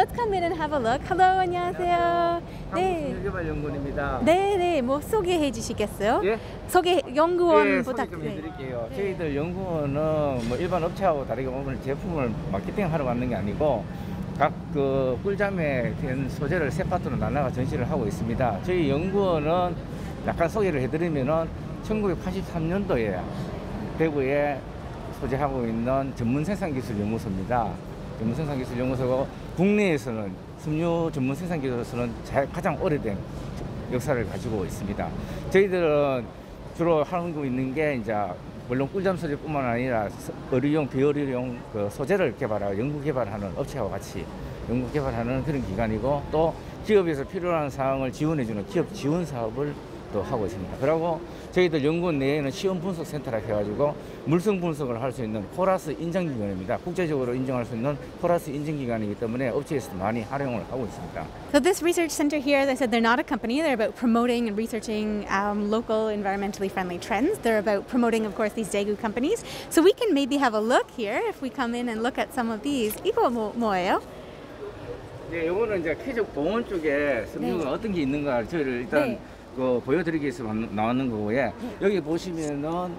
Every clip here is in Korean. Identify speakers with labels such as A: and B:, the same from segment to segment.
A: let's come in and have a look. Hello, 안녕하세요. 네.
B: 한국개발연구원입니다.
A: 네, 뭐 소개해 주시겠어요?
B: 예?
A: 소개 연구원
B: 소개 좀
A: 부탁드려요.
B: 해드릴게요.
A: 네.
B: 저희들 연구원은 뭐 일반 업체하고 다르게 오늘 제품을 마케팅하러 왔는 게 아니고 각 그 꿀잠에 된 소재를 세 파트로 나눠가 전시를 하고 있습니다. 저희 연구원은 약간 소개를 해드리면은 1983년도에 대구에 소재하고 있는 전문생산기술연구소입니다. 전문생산기술연구소고 국내에서는 섬유 전문생산기술로서는 가장 오래된 역사를 가지고 있습니다. 저희들은 주로 하고 있는 게 이제 물론 꿀잠 소재뿐만 아니라 의료용, 비의료용 그 소재를 개발하고 연구 개발하는 업체와 같이 연구 개발하는 그런 기관이고 또 기업에서 필요한 사항을 지원해주는 기업 지원 사업을 또 하고 있습니다. 그리고 저희들 연구원 내에는 시험 분석 센터라 해가지고 물성 분석을 할 수 있는 코라스 인증기관입니다. 국제적으로 인정할 수 있는 코라스 인증기관이기 때문에 업체에서도 많이 활용을 하고 있습니다.
A: So this research center here, as I said, they're not a company. They're about promoting and researching local environmentally friendly trends. They're about promoting, of course, these Daegu companies. So we can maybe have a look here if we come in and look at some of these. 이거 뭐예요?
B: 네, 이거는 이제 쾌적 보온 쪽에 섬유가
A: 네.
B: 어떤 게 있는가 저희를 일단
A: 네.
B: 그 보여드리기 위해서 나왔는 거고요. 여기 보시면은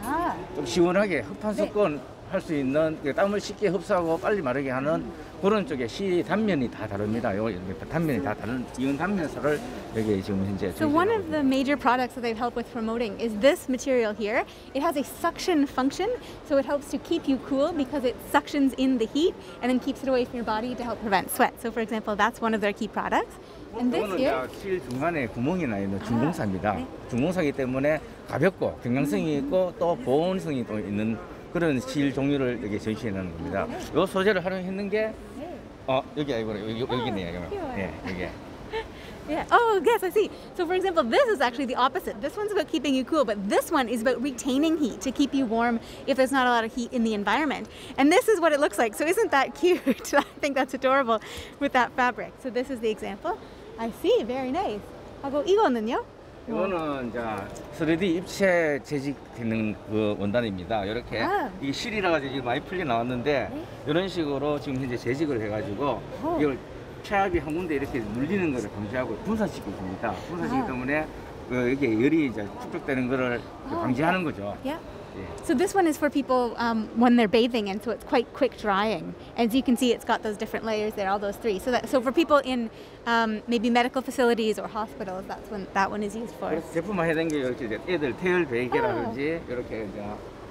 B: 좀 시원하게 흡판석권 할 수 있는 땀을 쉽게 흡수하고 빨리 마르게 하는 그런 쪽에 시 단면이 다 다릅니다. 요 단면이 다 다른 이온 단면서를 여기 지금 현재.
A: So one of the major products that they've helped with promoting is this material here. It has a suction function, so it helps to keep you cool because it suctions in the heat and then keeps it away from your body to help prevent sweat. So for example, that's one of their key products. And this
B: 이거는
A: here,
B: 실 중간에 구멍이 나 있는 중공사입니다.
A: 네.
B: 중공사이기 때문에 가볍고 경량성이 있고 또 보온성이 또 있는 그런 실 종류를 여기 전시해 놓은 겁니다. 이 소재를 활용했는 게 여기 아니고 여기네요. 예, 여기.
A: yeah. Oh, yes, I see. So, for example, this is actually the opposite. This one's about keeping you cool, but this one is about retaining heat to keep you warm if there's not a lot of heat in the environment. And this is what it looks like. So, isn't that cute? I think that's adorable with that fabric. So, this is the example. I see. Very nice. 하고 이거는요?
B: 이거는 이제 3D 입체 재직되는 그 원단입니다. 이렇게 이 실이라 가지고 지금 많이 풀려 나왔는데 이런 식으로 지금 현재 재직을 해가지고 이걸 최압이 한 군데 이렇게 눌리는 것을 방지하고 분산시키고 있습니다. 분산시키기 때문에 여기 열이 이제 축적되는 것을 방지하는 거죠.
A: Yeah. So this one is for people when they're bathing, and so it's quite quick drying. As you can see, it's got those different layers there, all those three. So for people in maybe medical facilities or hospitals, that's when that one is used for.
B: 그래서 제품화해낸 게 이렇게 이제 애들 태열 베개라든지 이렇게 이제.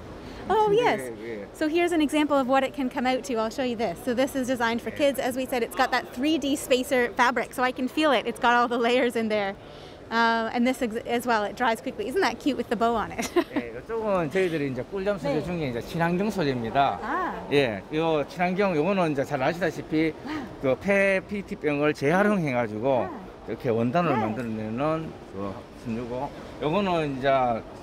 A: Oh yes. So here's an example of what it can come out to. I'll show you this. So this is designed for kids. As we said, it's got that 3D spacer fabric, so I can feel it. It's got all the layers in there. And this as well, it dries quickly. Isn't that cute with the bow on it?
B: 예, 이쪽은 저희들이 이제 꿀잠 소재 중에 이제 친환경 소재입니다. 예, 요 친환경 요거는 이제 잘 아시다시피 그 PET병을 재활용해가지고 이렇게 원단을 만들어내는 그 섬유고, 요거는 이제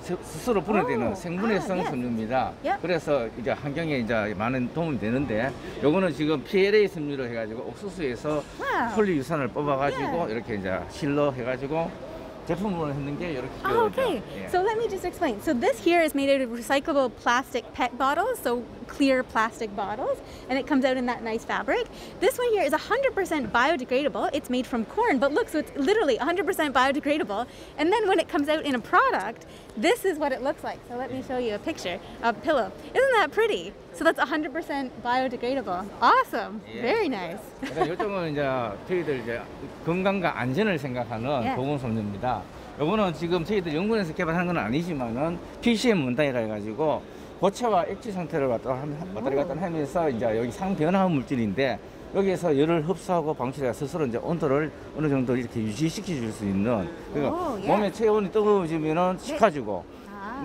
B: 스스로 분해되는 생분해성 섬유입니다. 그래서 이제 환경에 이제 많은 도움이 되는데, 요거는 지금 PLA 섬유로 해가지고 옥수수에서 폴리유산을 뽑아가지고 이렇게 이제 실로 해가지고. 제품으로 했는 게 이렇게.
A: Oh, okay. So let me just explain. So this here is made out of recyclable plastic PET bottles, so clear plastic bottles, and it comes out in that nice fabric. This one here is 100% biodegradable. It's made from corn, but look, so it's literally 100% biodegradable. And then when it comes out in a product, this is what it looks like. So let me show you a picture of a pillow. Isn't that pretty? So that's 100% biodegradable. Awesome. Very nice.
B: 이쪽은 이제 저희들 이제 건강과 안전을 생각하는 보건섬유입니다. 요거는 지금 저희들 연구원에서 개발한 건 아니지만은 PCM 원단이라 해가지고 고체와 액체 상태를 왔다 갔다 하면서 이제 여기 상변화 물질인데, 여기에서 열을 흡수하고 방치해서 스스로 이제 온도를 어느 정도 이렇게 유지시켜 줄 수 있는, 그러니까 몸의 체온이 뜨거워지면은 식혀주고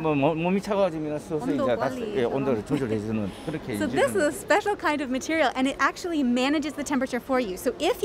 B: 몸이 차가워지면 스스로 이제 온도를 조절해주는 그렇게.
A: So this is a special kind of material, and it actually manages the temperature for you. So if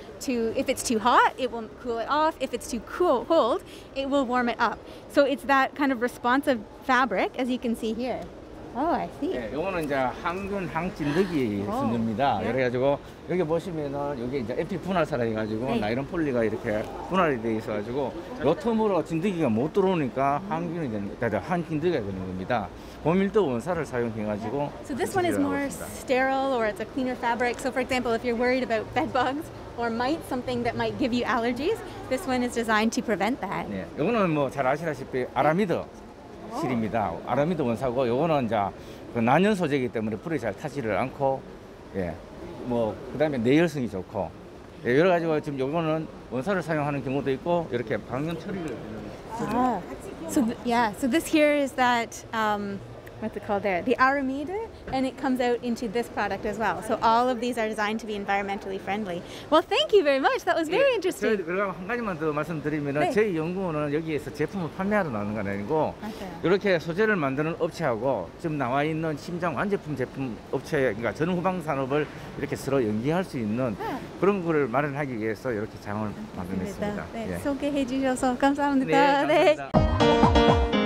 A: it's too hot, it will cool it off. If it's too cold, it will warm it up. So it's that kind of responsive fabric, as you can see here. Oh, I see.
B: 예, 요거는 이제 항균 항진드기
A: 오,
B: 섬유입니다.
A: 예.
B: 그래가지고 여기 보시면은 여기 이제 에피 분할사라 해가지고
A: 네.
B: 나이론 폴리가 이렇게 분할이 돼 있어가지고 요 틈으로 진드기가 못 들어오니까 항진드기가 되는 겁니다. 고밀도 원사를 사용해가지고.
A: So this one is
B: 재질을 하고
A: more
B: 있습니다.
A: sterile, or it's a cleaner fabric. So for example, if you're worried about bed bugs or mites, something that might give you allergies, this one is designed to prevent that.
B: 예, 요거는 뭐 잘 아시다시피 아라미드 실입니다. 아라미드 원사고 요거는 이제 그 난연 소재이기 때문에 불에 잘 타지를 않고, 예, 뭐 그다음에 내열성이 좋고, 예, 여러 가지고 지금 요거는 원사를 사용하는 경우도 있고 이렇게 방염 처리를
A: Ah. So yeah, so this here is that what's it called there? The aramide, and it comes out into this product as well. So all of these are designed to be environmentally friendly. Well, thank you very much. That was very interesting.
B: 그리고 한 가지만 더 말씀드리면은
A: 네.
B: 저희 연구원은 여기에서 제품을 판매하러 나오는 건 아니고
A: 맞아요.
B: 이렇게 소재를 만드는 업체하고 지금 나와 있는 심장 완제품 제품 업체, 그러니까 전 후방 산업을 이렇게 서로 연계할 수 있는 그런 거를 마련하기 위해서 이렇게 장을 마련했습니다.
A: 네,
B: 예.
A: 소개해 주셔서 감사합니다.
B: 네, 감사합니다.